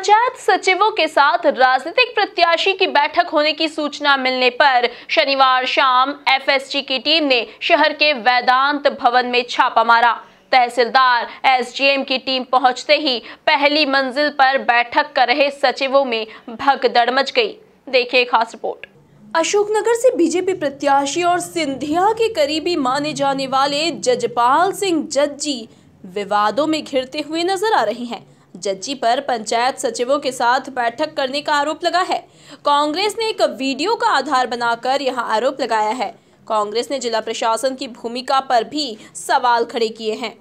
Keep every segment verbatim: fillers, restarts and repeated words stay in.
पंचायत सचिवों के साथ राजनीतिक प्रत्याशी की बैठक होने की सूचना मिलने पर शनिवार शाम एफएसटी की टीम ने शहर के वेदांत भवन में छापा मारा। तहसीलदार एसडीएम की टीम पहुंचते ही पहली मंजिल पर बैठक कर रहे सचिवों में भगदड़ मच गई। देखिए खास रिपोर्ट। अशोकनगर से बीजेपी प्रत्याशी और सिंधिया के करीबी माने जाने वाले जजपाल सिंह जज्जी विवादों में घिरते हुए नजर आ रहे हैं। जज्जी पर पंचायत सचिवों के साथ बैठक करने का आरोप लगा है। कांग्रेस ने एक वीडियो का आधार बनाकर यहां आरोप लगाया है। कांग्रेस ने जिला प्रशासन की भूमिका पर भी सवाल खड़े किए हैं।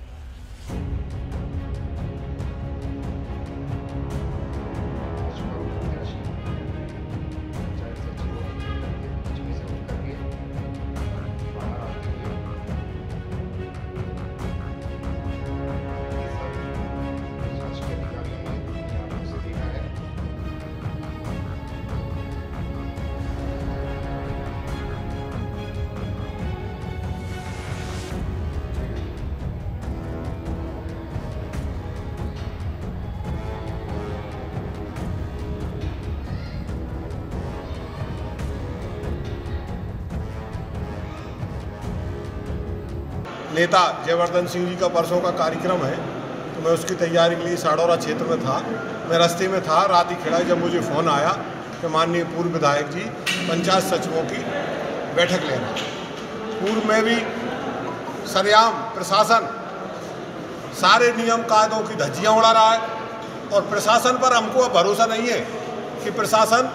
नेता जयवर्धन सिंह जी का परसों का कार्यक्रम है, तो मैं उसकी तैयारी के लिए साडौरा क्षेत्र में था। मैं रास्ते में था, रात ही खड़ा जब मुझे फ़ोन आया कि माननीय पूर्व विधायक जी पंचायत सचिवों की बैठक ले रहे हैं। पूर्व में भी सरेआम प्रशासन सारे नियम कायदों की धज्जियाँ उड़ा रहा है और प्रशासन पर हमको अब भरोसा नहीं है कि प्रशासन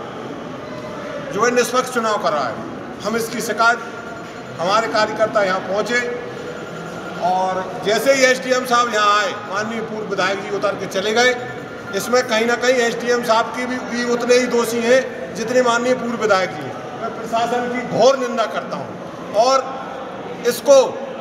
जो है निष्पक्ष चुनाव कर रहा है। हम इसकी शिकायत हमारे कार्यकर्ता यहाँ पहुँचे और जैसे ही एसडीएम साहब यहाँ आए, माननीय पूर्व विधायक जी उतर के चले गए। इसमें कहीं ना कहीं एसडीएम साहब की भी, भी उतने ही दोषी हैं जितने माननीय पूर्व विधायक जी हैं। मैं प्रशासन की घोर निंदा करता हूँ और इसको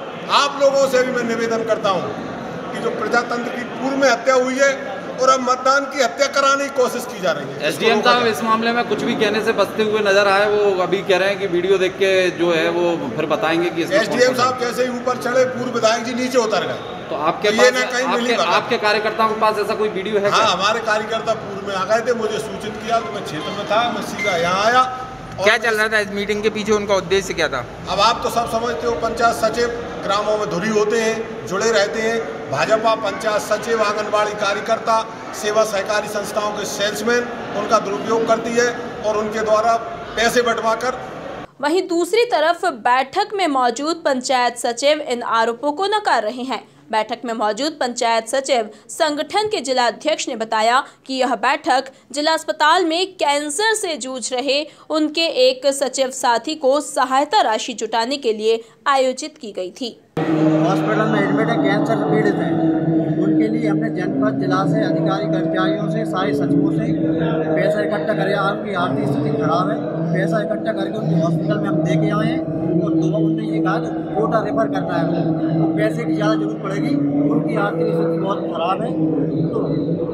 आप लोगों से भी मैं निवेदन करता हूँ कि जो प्रजातंत्र की पूर्व में हत्या हुई है और अब मतदान की हत्या कराने की कोशिश की जा रही है। एसडीएम साहब इस मामले में कुछ भी कहने से बचते हुए नजर आए। वो अभी कह रहे हैं कि वीडियो देख के जो है वो फिर बताएंगे कि एसडीएम साहब जैसे ही ऊपर चढ़े, पूर्व विधायक जी नीचे उतर गए। तो आपके पास आपके, आपके कार्यकर्ताओं के पास ऐसा कोई वीडियो है? हाँ, हमारे कार्यकर्ता पूर्व में आ गए थे, मुझे सूचित किया तो मैं क्षेत्र में था, मैं सीधा यहाँ आया। क्या चल रहा था इस मीटिंग के पीछे? उनका उद्देश्य क्या था? अब आप तो सब समझते हो, पंचायत सचिव ग्रामों में धुरी होते हैं, जुड़े रहते हैं। भाजपा पंचायत सचिव, आंगनबाड़ी कार्यकर्ता, सेवा सहकारी संस्थाओं के सेल्समैन उनका दुरुपयोग करती है और उनके द्वारा पैसे बंटवाकर। वहीं दूसरी तरफ बैठक में मौजूद पंचायत सचिव इन आरोपों को नकार रहे हैं। बैठक में मौजूद पंचायत सचिव संगठन के जिला अध्यक्ष ने बताया कि यह बैठक जिला अस्पताल में कैंसर से जूझ रहे उनके एक सचिव साथी को सहायता राशि जुटाने के लिए आयोजित की गई थी। हॉस्पिटल में एडमिट है, कैंसर से पीड़ित हैं, उनके लिए हमने जनपद जिला से अधिकारी कर्मचारियों से सारे सचिवों से पैसा इकट्ठा करे। उनकी आर्थिक स्थिति खराब है, पैसा इकट्ठा करके उनके हॉस्पिटल में हम दे के आए हैं और दो उन्होंने ये कहा कि कोटा रेफर करना है, वो पैसे की ज़्यादा जरूरत पड़ेगी, उनकी आर्थिक स्थिति बहुत खराब है। तो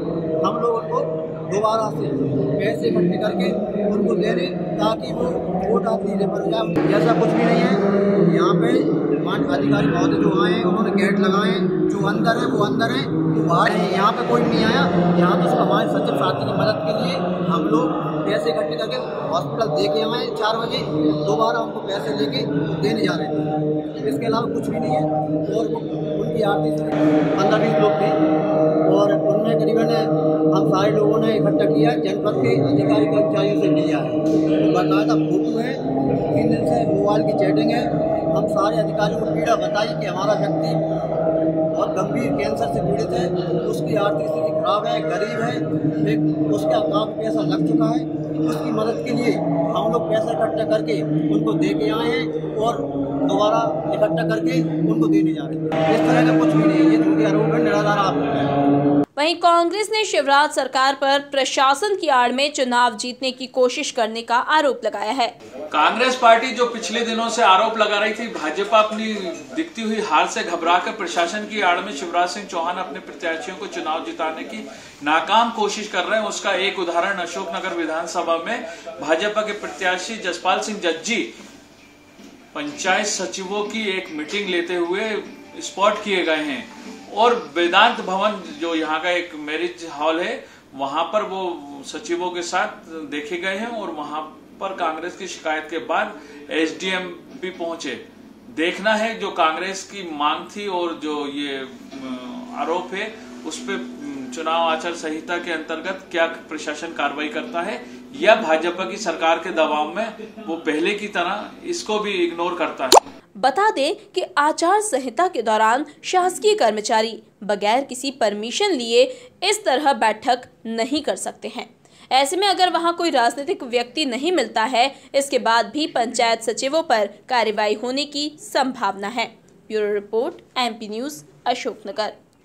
हम लोग उनको दोबारा से पैसे इकट्ठे करके उनको दे दें ताकि वो कोटा अपनी रेफर हो जाए। जैसा कुछ भी नहीं है। यहाँ पे मान अधिकारी महोदय जो आए हैं उन्होंने गेट लगाए, जो अंदर है वो अंदर है, जो बाहर है यहाँ पे कोई नहीं आया। यहाँ पे हमारे सचिव साथी की मदद के लिए हम लोग पैसे इकट्ठे करके हॉस्पिटल दे के आए चार बजे, दोबारा उनको पैसे लेके देने जा रहे थे। इसके अलावा कुछ भी नहीं है। और उनकी आर्थिक पंद्रह बीस लोग थे और उनमें करीबन हम सारे लोगों ने इकट्ठा किया, जनपद के अधिकारी कर्मचारियों से लिया है। तो बाकायदा फोटो है, तीन दिन से मोबाइल की चैटिंग है। हम सारे अधिकारियों को पीड़ा बताई कि हमारा व्यक्ति बहुत गंभीर कैंसर से पीड़ित है, उसकी आर्थिक स्थिति खराब है, गरीब है, उसका काफ़ी पैसा लग चुका है। उसकी मदद के लिए हम लोग पैसा इकट्ठा करके उनको दे के आए हैं और दोबारा इकट्ठा करके उनको देने जा रहे हैं। इस तरह का कुछ भी नहीं है, ये झूठे आरोप है, निराधार आरोप है। वहीं कांग्रेस ने शिवराज सरकार पर प्रशासन की आड़ में चुनाव जीतने की कोशिश करने का आरोप लगाया है। कांग्रेस पार्टी जो पिछले दिनों से आरोप लगा रही थी भाजपा अपनी दिखती हुई हार से घबराकर प्रशासन की आड़ में शिवराज सिंह चौहान अपने प्रत्याशियों को चुनाव जिताने की नाकाम कोशिश कर रहे हैं, उसका एक उदाहरण अशोकनगर विधानसभा में भाजपा के प्रत्याशी जसपाल सिंह जज्जी पंचायत सचिवों की एक मीटिंग लेते हुए स्पॉट किए गए हैं और वेदांत भवन जो यहाँ का एक मैरिज हॉल है वहां पर वो सचिवों के साथ देखे गए हैं और वहां पर कांग्रेस की शिकायत के बाद एसडीएम भी पहुंचे। देखना है जो कांग्रेस की मांग थी और जो ये आरोप है उस पे चुनाव आचार संहिता के अंतर्गत क्या प्रशासन कार्रवाई करता है या भाजपा की सरकार के दबाव में वो पहले की तरह इसको भी इग्नोर करता है। बता दें कि आचार संहिता के दौरान शासकीय कर्मचारी बगैर किसी परमिशन लिए इस तरह बैठक नहीं कर सकते हैं। ऐसे में अगर वहां कोई राजनीतिक व्यक्ति नहीं मिलता है, इसके बाद भी पंचायत सचिवों पर कार्रवाई होने की संभावना है। Bureau report, MP news, Ashoknagar.